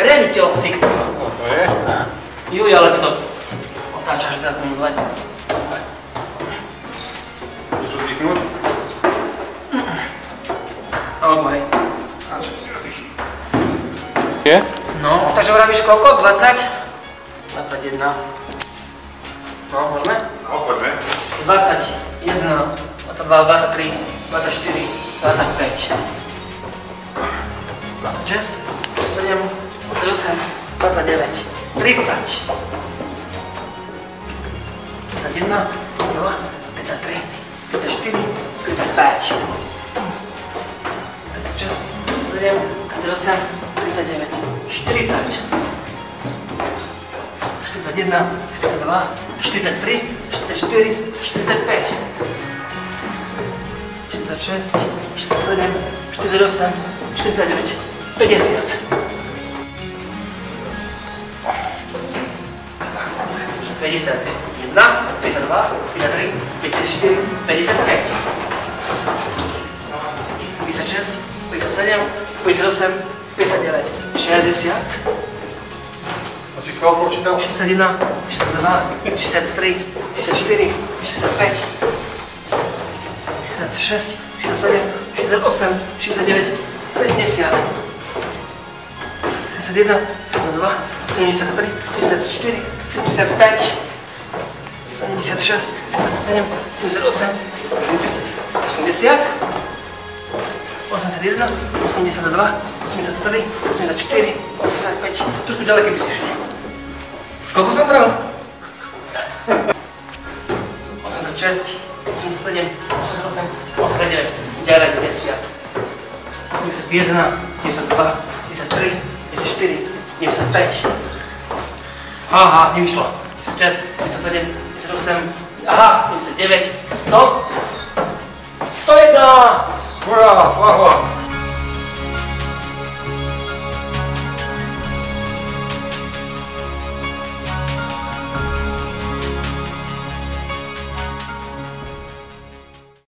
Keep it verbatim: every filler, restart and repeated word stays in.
Reniteľ cvik toto. No to je. Juj, ale toto otáčaš tak moc zle. Niečo dýchnúť? Alebo hej. A čo si robíš? Je? No, takže vravíš koľko? dvadsať? dvadsaťjeden. No, môžeme? No, poďme. dvadsaťjeden, dvadsaťdva, dvadsaťtri, dvadsaťštyri, dvadsaťpäť. dvadsaťšesť, dvadsaťsedem, dvadsaťosem, dvadsaťdeväť, tridsať. tridsaťjeden, tridsaťdva, tridsaťtri, tridsaťštyri, tridsaťpäť. tridsaťšesť, tridsaťsedem, tridsaťosem, tridsaťdeväť, štyridsať. štyridsaťjeden, štyridsaťdva, štyridsaťtri, štyridsaťštyri, štyridsaťpäť. štyridsaťšesť, štyridsaťsedem, štyridsaťosem, štyridsaťdeväť, päťdesiat. päťdesiatjeden, päťdesiatdva, päťdesiattri, päťdesiatštyri, päťdesiatpäť. päťdesiatšesť, päťdesiatsedem, päťdesiatosem, päťdesiatdeväť, šesťdesiat. A si schvál počítal? šesťdesiatjeden, šesťdesiatdva, šesťdesiattri, šesťdesiatštyri, šesťdesiatpäť. šesťdesiatšesť, šesťdesiatsedem, šesťdesiatosem, šesťdesiatdeväť, sedemdesiat. sedemdesiatjeden, sedemdesiatdva, sedemdesiattri, sedemdesiatštyri, sedemdesiatpäť. sedemdesiatšesť, sedemdesiatsedem, sedemdesiatosem, sedemdesiatdeväť, osemdesiat. osemdesiatjeden, osemdesiatdva, osemdesiattri, osemdesiatštyri, osemdesiatpäť. Trošku ďalej, keby si šiel. Koľko som bral? osemdesiatšesť, osemdesiatsedem, osemdesiatosem, osemdesiatdeväť, deväťdesiat. deväťdesiatjeden, deväťdesiatdva, deväťdesiattri, deväťdesiatštyri, deväťdesiatpäť. Aha, nevyšlo. deväťdesiatšesť, deväťdesiatsedem, deväťdesiatosem, aha, deväťdesiatdeväť, sto. sto jeden! Hurá, sláva!